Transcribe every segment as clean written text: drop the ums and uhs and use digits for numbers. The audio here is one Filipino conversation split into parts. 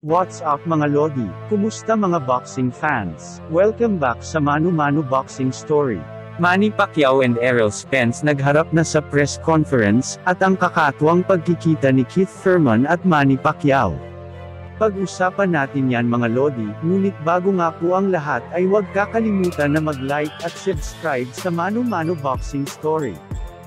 What's up mga Lodi? Kumusta mga boxing fans? Welcome back sa Mano Mano Boxing Story. Manny Pacquiao and Errol Spence nagharap na sa press conference, at ang kakatuwang pagkikita ni Thurman at Manny Pacquiao. Pag-usapan natin yan mga Lodi, ngunit bago nga po ang lahat ay huwag kakalimutan na mag-like at subscribe sa Mano Mano Boxing Story.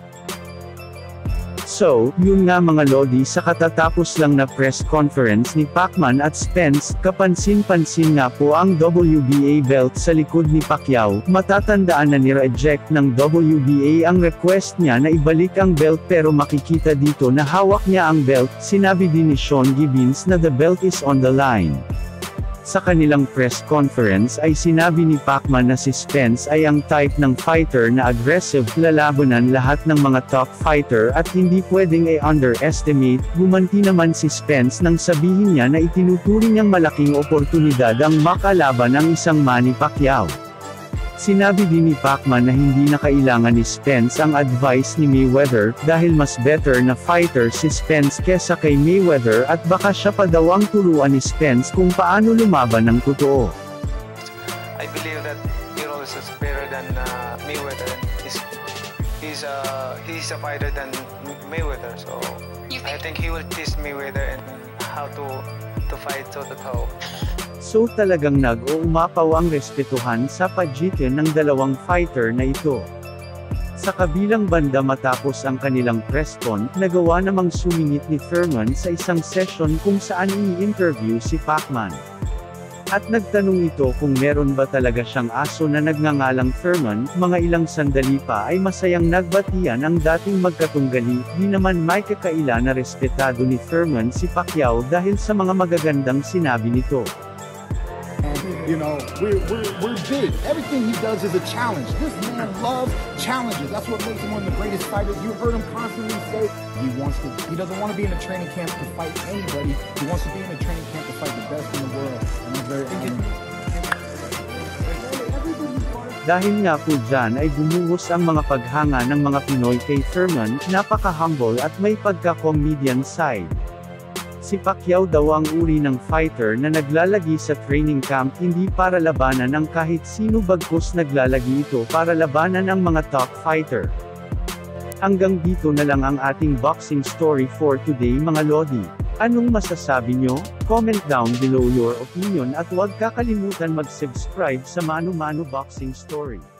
So, yun nga mga Lodi, sa katatapos lang na press conference ni Pacman at Spence, kapansin-pansin nga po ang WBA belt sa likod ni Pacquiao. Matatandaan na ni-reject ng WBA ang request niya na ibalik ang belt, pero makikita dito na hawak niya ang belt. Sinabi din ni Sean Gibbons na the belt is on the line. Sa kanilang press conference ay sinabi ni Pacman na si Spence ay ang type ng fighter na aggressive, lalabanan lahat ng mga top fighter at hindi pwedeng i-underestimate. Gumanti naman si Spence nang sabihin niya na itinuturing niyang malaking oportunidad ang makalaban ang isang Manny Pacquiao. Sinabi din ni Pacman na hindi na kailangan ni Spence ang advice ni Mayweather, dahil mas better na fighter si Spence kesa kay Mayweather, at baka siya pa daw ang turuan ni Spence kung paano lumaban ng totoo. I believe that Errol is better than Mayweather. He's a fighter than Mayweather, so I think he will teach Mayweather and how to fight toe-to-toe. So talagang nag-uumapaw ang respetuhan sa pagitan ng dalawang fighter na ito. Sa kabilang banda, matapos ang kanilang press con, nagawa namang sumingit ni Thurman sa isang session kung saan ini-interview si Pacman. At nagtanong ito kung meron ba talaga siyang aso na nagngangalang Thurman. Mga ilang sandali pa ay masayang nagbatian ang dating magkatunggali. Di naman may kakaila na respetado ni Thurman si Pacquiao dahil sa mga magagandang sinabi nito. You know, we're big. Everything he does is a challenge. This man loves challenges. That's what makes him one of the greatest fighters. You heard him constantly say he doesn't want to be in a training camp to fight anybody. He wants to be in a training camp to fight the best in the world. And I'm very honored. Dahil nga po dyan ay bumuhos ang mga paghanga ng mga Pinoy kay Thurman. Napaka-humble at may pagka-comedian side. Si Pacquiao daw ang uri ng fighter na naglalagi sa training camp hindi para labanan ang kahit sino, bagkus naglalagi ito para labanan ang mga top fighter. Hanggang dito na lang ang ating boxing story for today mga Lodi. Anong masasabi nyo? Comment down below your opinion at huwag kakalimutan mag-subscribe sa Mano Mano Boxing Story.